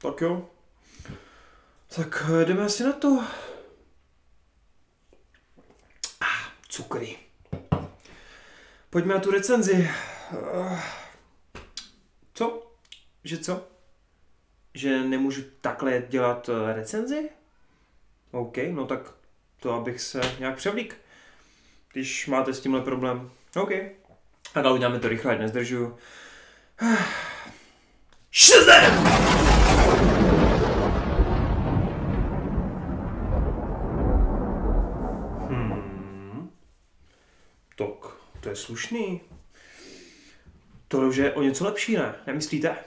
Tak jo. Tak jdeme asi na to. Cukry. Pojďme na tu recenzi. Co? Že co? Že nemůžu takhle dělat recenzi? OK, no tak to abych se nějak převlík. Když máte s tímhle problém. OK. Tak ale uděláme to rychle, ať nezdržuju. Shazam! Tak, to je slušný. To už je o něco lepší, ne? Nemyslíte?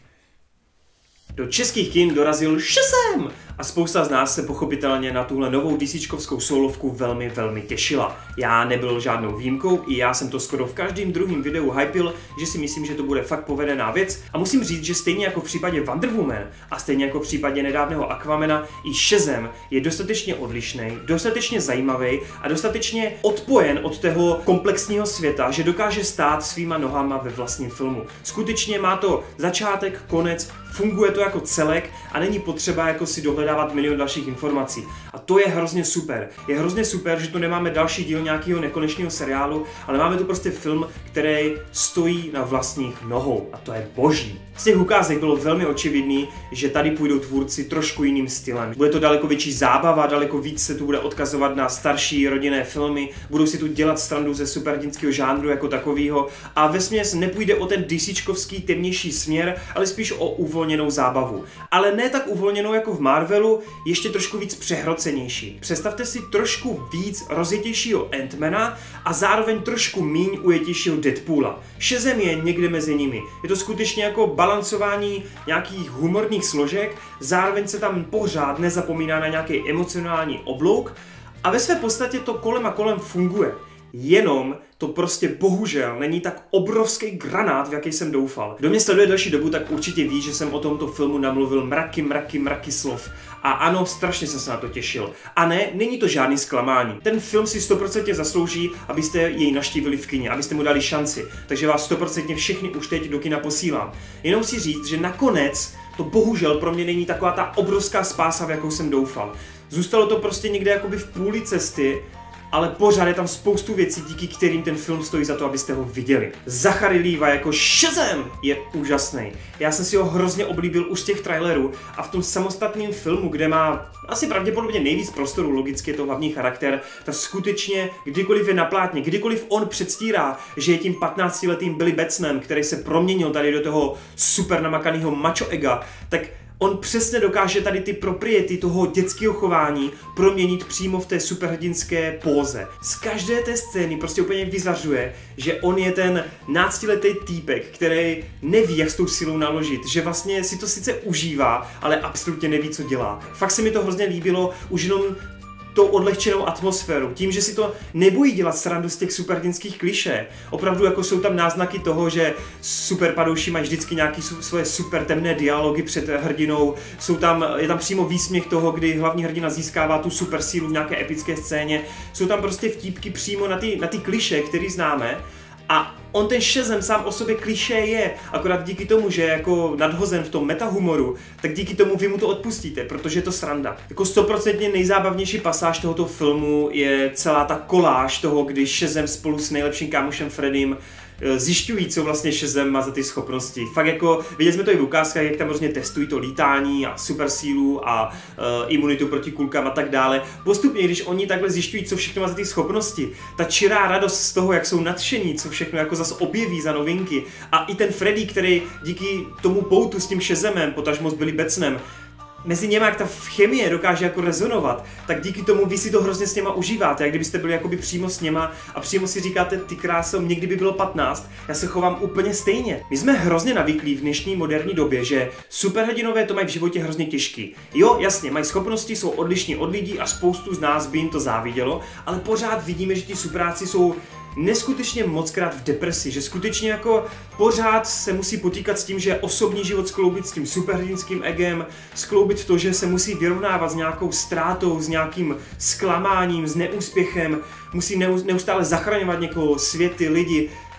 Do českých kin dorazil Shazam! A spousta z nás se pochopitelně na tuhle novou DCčkovskou soulovku velmi těšila. Já nebyl žádnou výjimkou, i já jsem to skoro v každém druhém videu hypil, že si myslím, že to bude fakt povedená věc. A musím říct, že stejně jako v případě Wonder Woman a stejně jako v případě nedávného Aquamana, i Shazam je dostatečně odlišný, dostatečně zajímavý a dostatečně odpojen od toho komplexního světa, že dokáže stát svýma nohama ve vlastním filmu. Skutečně má to začátek, konec, funguje to jako celek a není potřeba jako si dohledávat milion dalších informací. A to je hrozně super. Je hrozně super, že tu nemáme další díl nějakého nekonečného seriálu, ale máme tu prostě film, který stojí na vlastních nohou. A to je boží. Z těch ukázek bylo velmi očividný, že tady půjdou tvůrci trošku jiným stylem. Bude to daleko větší zábava, daleko víc se tu bude odkazovat na starší rodinné filmy, budou si tu dělat srandu ze superhrdinského žánru jako takového a vesměs nepůjde o ten DCčkovský temnější směr, ale spíš o uvolněnou zábavu. Ale ne tak uvolněnou jako v Marvelu, ještě trošku víc přehrocenější. Představte si trošku víc rozjetějšího Ant-Mana a zároveň trošku míň ujetějšího Deadpoola. Shazam je někde mezi nimi. Je to skutečně jako balancování nějakých humorních složek, zároveň se tam pořád nezapomíná na nějaký emocionální oblouk a ve své podstatě to kolem a kolem funguje. Jenom to prostě bohužel není tak obrovský granát, v jaký jsem doufal. Kdo mě sleduje delší dobu, tak určitě ví, že jsem o tomto filmu namluvil mraky slov. A ano, strašně jsem se na to těšil. A ne, není to žádný zklamání. Ten film si 100% zaslouží, abyste jej navštívili v kině, abyste mu dali šanci. Takže vás 100% všechny už teď do kina posílám. Jenom si říct, že nakonec to bohužel pro mě není taková ta obrovská spása, v jakou jsem doufal. Zůstalo to prostě někde jakoby v půli cesty, ale pořád je tam spoustu věcí, díky kterým ten film stojí za to, abyste ho viděli. Zachary Levi jako Shazam je úžasný. Já jsem si ho hrozně oblíbil už z těch trailerů a v tom samostatném filmu, kde má asi pravděpodobně nejvíc prostoru, logicky je to hlavní charakter, tak skutečně kdykoliv je na plátně, kdykoliv on předstírá, že je tím 15letým Billy Batsonem, který se proměnil tady do toho super namakaného macho ega, tak on přesně dokáže tady ty propriety toho dětského chování proměnit přímo v té superhrdinské póze. Z každé té scény prostě úplně vyzařuje, že on je ten náctiletý týpek, který neví, jak s tou silou naložit, že vlastně si to sice užívá, ale absolutně neví, co dělá. Fakt se mi to hrozně líbilo, už jenom tou odlehčenou atmosféru, tím, že si to nebojí dělat srandu z těch superhrdinských klišé. Opravdu jako jsou tam náznaky toho, že superpadouši mají vždycky nějaký svoje super temné dialogy před hrdinou, je tam přímo výsměch toho, kdy hlavní hrdina získává tu super sílu v nějaké epické scéně, jsou tam prostě vtípky přímo na ty klišé, které známe. A on ten Shazam sám o sobě klišé je, akorát díky tomu, že je jako nadhozen v tom metahumoru, tak díky tomu vy mu to odpustíte, protože je to sranda. Jako 100% nejzábavnější pasáž tohoto filmu je celá ta koláž toho, kdy Shazam spolu s nejlepším kámošem Freddym zjišťují, co vlastně Shazam má za ty schopnosti. Fakt jako, viděli jsme to i v ukázkách, jak tam hrozně testují to lítání a super sílu a imunitu proti kulkám a tak dále. Postupně, když oni takhle zjišťují, co všechno má za ty schopnosti, ta čirá radost z toho, jak jsou nadšení, co všechno jako zas objeví za novinky a i ten Freddy, který díky tomu poutu s tím Shazamem, potažmo s Billy Batsonem, mezi něma, jak ta chemie dokáže jako rezonovat, tak díky tomu vy si to hrozně s něma užíváte, jak kdybyste byli jakoby přímo s něma a přímo si říkáte, ty kráso, mě kdyby bylo 15, já se chovám úplně stejně. My jsme hrozně navyklí v dnešní moderní době, že superhrdinové to mají v životě hrozně těžký. Jo, jasně, mají schopnosti, jsou odlišní od lidí a spoustu z nás by jim to závidělo, ale pořád vidíme, že ti supráci jsou neskutečně mockrát v depresi, že skutečně jako pořád se musí potýkat s tím, že osobní život skloubit s tím superhrdinským egem, skloubit to, že se musí vyrovnávat s nějakou ztrátou, s nějakým zklamáním, s neúspěchem, musí neustále zachraňovat někoho, světy, lidi.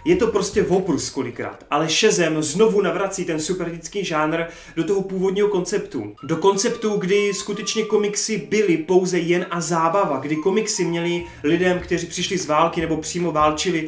Je to prostě voprus kolikrát, ale Shazam znovu navrací ten superhrdinský žánr do toho původního konceptu. Do konceptu, kdy skutečně komiksy byly pouze jen a zábava, kdy komiksy měli lidem, kteří přišli z války nebo přímo válčili,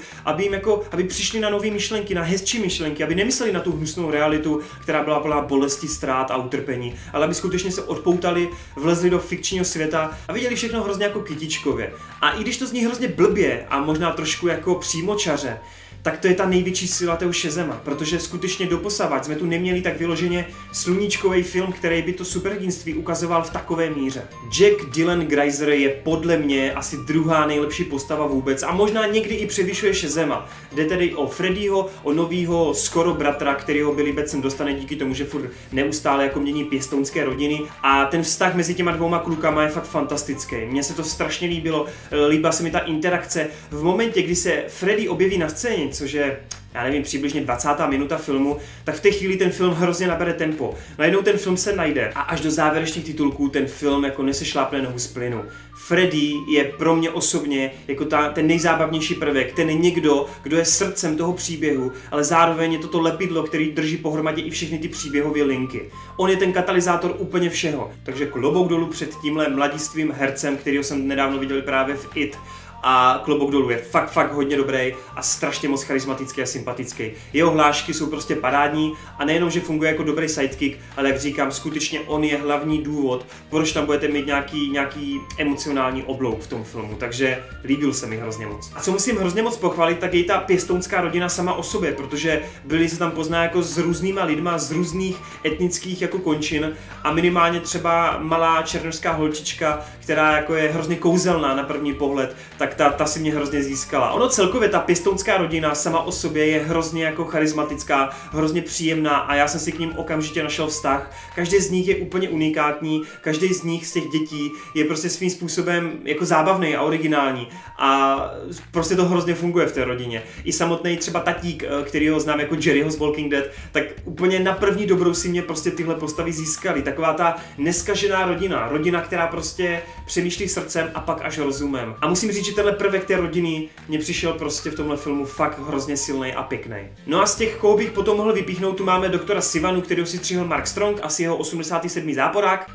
aby přišli na nové myšlenky, na hezčí myšlenky, aby nemysleli na tu hnusnou realitu, která byla plná bolesti, ztrát a utrpení, ale aby skutečně se odpoutali, vlezli do fikčního světa a viděli všechno hrozně jako kytičkově. A i když to zní hrozně blbě a možná trošku jako přímočaře, tak to je ta největší síla toho Shazama, protože skutečně doposavad jsme tu neměli tak vyloženě sluníčkový film, který by to superhrdinství ukazoval v takové míře. Jack Dylan Grazer je podle mě asi druhá nejlepší postava vůbec a možná někdy i převyšuje Shazama. Jde tedy o Freddyho, o novýho skoro bratra, kterýho Billy Batson dostane díky tomu, že furt neustále jako mění pěstounské rodiny a ten vztah mezi těma dvouma klukama je fakt fantastický. Mně se to strašně líbilo, líbila se mi ta interakce. V momentě, kdy se Freddy objeví na scéně, což je, já nevím, přibližně 20. minuta filmu, tak v té chvíli ten film hrozně nabere tempo. Najednou ten film se najde a až do závěrečných titulků ten film jako nesešlápne nohu z plynu. Freddy je pro mě osobně jako ten nejzábavnější prvek, ten někdo, kdo je srdcem toho příběhu, ale zároveň je to lepidlo, který drží pohromadě i všechny ty příběhové linky. On je ten katalyzátor úplně všeho, takže klobouk dolů před tímhle mladistvým hercem, kterýho jsem nedávno viděl právě v It. A klobouk dolů je fakt hodně dobrý a strašně moc charismatický a sympatický. Jeho hlášky jsou prostě parádní a nejenom, že funguje jako dobrý sidekick, ale jak říkám, skutečně on je hlavní důvod, proč tam budete mít nějaký emocionální oblouk v tom filmu, takže líbil se mi hrozně moc. A co musím hrozně moc pochválit, tak je i ta pěstounská rodina sama o sobě, protože Billy se tam pozná jako s různýma lidma, z různých etnických jako končin a minimálně třeba malá černošská holčička, která jako je hrozně kouzelná na první pohled, tak ta si mě hrozně získala. Ono celkově ta pěstounská rodina sama o sobě je hrozně jako charismatická, hrozně příjemná a já jsem si k ním okamžitě našel vztah. Každý z nich je úplně unikátní, každý z nich z těch dětí je prostě svým způsobem jako zábavný a originální a prostě to hrozně funguje v té rodině. I samotný třeba tatík, který ho znám jako Jerryho z Walking Dead, tak úplně na první dobrou si mě prostě tyhle postavy získaly. Taková ta neskažená rodina, která prostě přemýšlí srdcem a pak až rozumem. A musím říct, že tenhle prvek té rodiny mě přišel prostě v tomhle filmu fakt hrozně silný a pěkný. No a z těch, koho bych potom mohl vypíchnout, tu máme doktora Sivanu, kterého si střihl Mark Strong, asi jeho 87. záporák.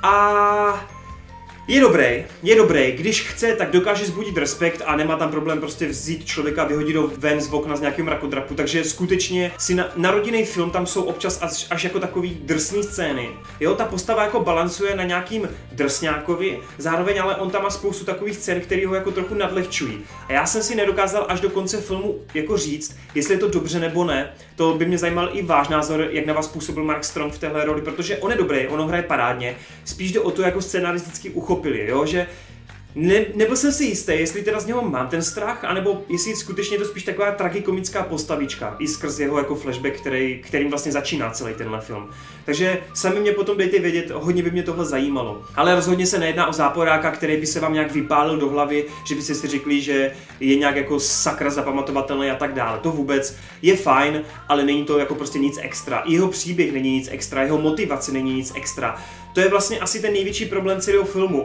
A je dobrý, když chce, tak dokáže zbudit respekt a nemá tam problém prostě vzít člověka, vyhodit ho ven z okna z nějakého mrakodrapu, takže skutečně si na rodinný film tam jsou občas až jako takový drsný scény. Jo, ta postava jako balancuje na nějakým drsňákovi, zároveň ale on tam má spoustu takových scén, které ho jako trochu nadlehčují. A já jsem si nedokázal až do konce filmu jako říct, jestli je to dobře nebo ne. To by mě zajímal i váš názor, jak na vás působil Mark Strong v téhle roli, protože on je dobrý, on ho hraje parádně, spíš jde o to, jako scenaristicky uchopili, jo, že nebyl jsem si jistý, jestli teda z něho mám ten strach, anebo jestli skutečně je to spíš taková tragikomická postavička, i skrz jeho jako flashback, kterým vlastně začíná celý tenhle film. Takže sami mě potom dejte vědět, hodně by mě tohle zajímalo. Ale rozhodně se nejedná o záporáka, který by se vám nějak vypálil do hlavy, že byste si řekli, že je nějak jako sakra zapamatovatelný a tak dále. To vůbec je fajn, ale není to jako prostě nic extra. Jeho příběh není nic extra, jeho motivace není nic extra. To je vlastně asi ten největší problém celého filmu.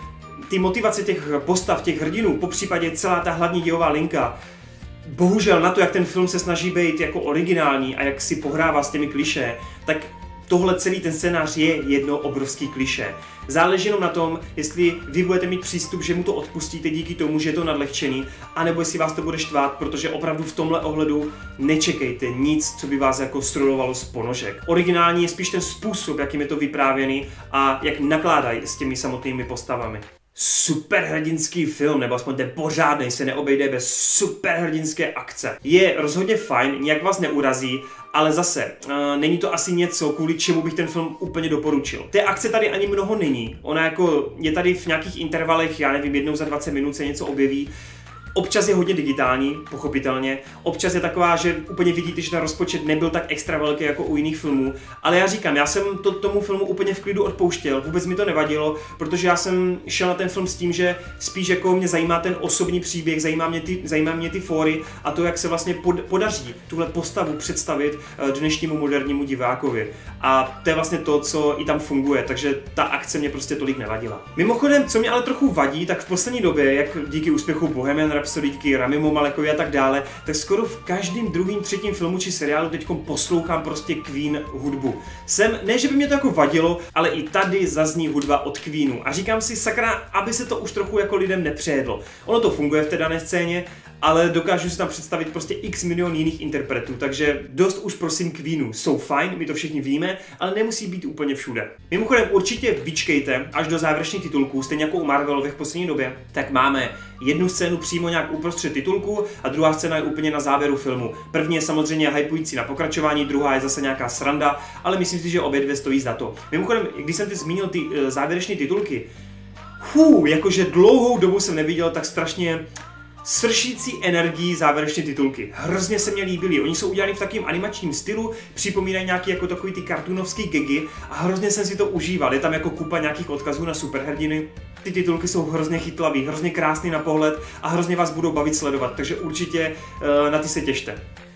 Ty motivace těch postav, těch hrdinů, popřípadě celá ta hlavní dějová linka, bohužel na to, jak ten film se snaží být jako originální a jak si pohrává s těmi klišé, tak tohle celý ten scénář je jedno obrovský klišé. Záleží jenom na tom, jestli vy budete mít přístup, že mu to odpustíte díky tomu, že je to nadlehčený, anebo jestli vás to bude štvát, protože opravdu v tomhle ohledu nečekejte nic, co by vás jako strulovalo z ponožek. Originální je spíš ten způsob, jakým je to vyprávěný a jak nakládají s těmi samotnými postavami. Superhrdinský film, nebo aspoň ten pořádnej, se neobejde bez superhrdinské akce. Je rozhodně fajn, nějak vás neurazí, ale zase, není to asi něco, kvůli čemu bych ten film úplně doporučil. Té akce tady ani mnoho není, ona jako je tady v nějakých intervalech, já nevím, jednou za 20 minut se něco objeví. Občas je hodně digitální, pochopitelně, občas je taková, že úplně vidíte, že ten rozpočet nebyl tak extra velký jako u jiných filmů, ale já říkám, já jsem tomu filmu úplně v klidu odpouštěl, vůbec mi to nevadilo, protože já jsem šel na ten film s tím, že spíš jako mě zajímá ten osobní příběh, zajímá mě ty fóry a to, jak se vlastně podaří tuhle postavu představit dnešnímu modernímu divákovi. A to je vlastně to, co i tam funguje, takže ta akce mě prostě tolik nevadila. Mimochodem, co mě ale trochu vadí, tak v poslední době, jak díky úspěchu Bohemian rapsodíky Ramimu Malekovi a tak dále, tak skoro v každém druhém, třetím filmu či seriálu teďkom poslouchám prostě Queen hudbu. Ne, že by mě to jako vadilo, ale i tady zazní hudba od Queenu. A říkám si, sakra, aby se to už trochu jako lidem nepřejedlo. Ono to funguje v té dané scéně, ale dokážu si tam představit prostě x milion jiných interpretů, takže dost už prosím Queenu. Jsou fajn, my to všichni víme, ale nemusí být úplně všude. Mimochodem určitě vyčkejte až do závěrečných titulků, stejně jako u Marvelových v poslední době, tak máme jednu scénu přímo nějak uprostřed titulku a druhá scéna je úplně na závěru filmu. První je samozřejmě hypující na pokračování, druhá je zase nějaká sranda, ale myslím si, že obě dvě stojí za to. Mimochodem, když jsem teď zmínil ty závěrečné titulky, jakože dlouhou dobu jsem neviděl tak strašně sršící energií závěrečné titulky. Hrozně se mě líbily. Oni jsou udělaný v takovém animačním stylu, připomínají nějaký jako takový ty kartunovský gagy a hrozně jsem si to užíval. Je tam jako kupa nějakých odkazů na superhrdiny. Ty titulky jsou hrozně chytlavý, hrozně krásný na pohled a hrozně vás budou bavit sledovat, takže určitě na ty se těšte.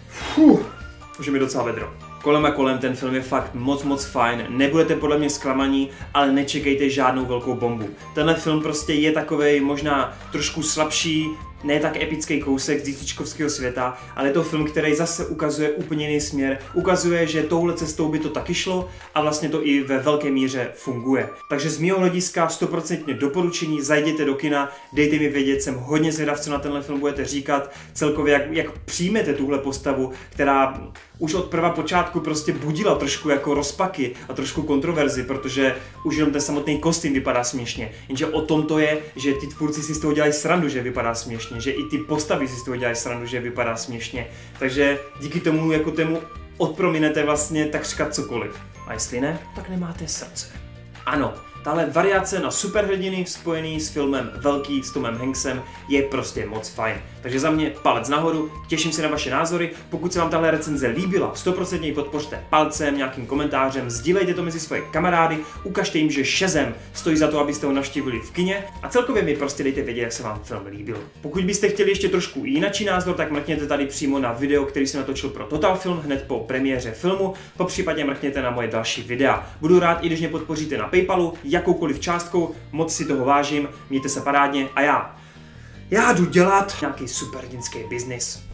Už je mi docela vedro. Kolem a kolem ten film je fakt moc fajn, nebudete podle mě zklamaní, ale nečekejte žádnou velkou bombu. Tenhle film prostě je takovej možná trošku slabší, ne tak epický kousek z DCčkovského světa, ale je to film, který zase ukazuje úplně jiný směr. Ukazuje, že touhle cestou by to taky šlo a vlastně to i ve velké míře funguje. Takže z mého hlediska 100% doporučení, zajděte do kina, dejte mi vědět, jsem hodně zvědav, co na tenhle film budete říkat, celkově jak přijmete tuhle postavu, která už od prvopočátku prostě budila trošku jako rozpaky a trošku kontroverzi, protože už jenom ten samotný kostým vypadá směšně. Jenže o tom to je, že ty tvůrci si z toho dělají srandu, že vypadá směšně, že i ty postavy si z toho dělají srandu, že vypadá směšně. Takže díky tomu jako tému odprominete vlastně takřka cokoliv. A jestli ne, tak nemáte srdce. Ano, tahle variace na superhrdiny spojený s filmem Velký s Tomem Hanksem je prostě moc fajn. Takže za mě palec nahoru, těším se na vaše názory. Pokud se vám tahle recenze líbila, 100% ji podpořte palcem, nějakým komentářem, sdílejte to mezi svoje kamarády, ukažte jim, že Shazam stojí za to, abyste ho navštívili v kině a celkově mi prostě dejte vědět, jak se vám film líbil. Pokud byste chtěli ještě trošku jinačí názor, tak mrkněte tady přímo na video, který jsem natočil pro Total Film hned po premiéře filmu, popřípadě mrkněte na moje další videa. Budu rád, i když mě podpoříte na PayPalu, jakoukoliv částkou, moc si toho vážím, mějte se parádně a já jdu dělat nějaký superhrdinský biznis.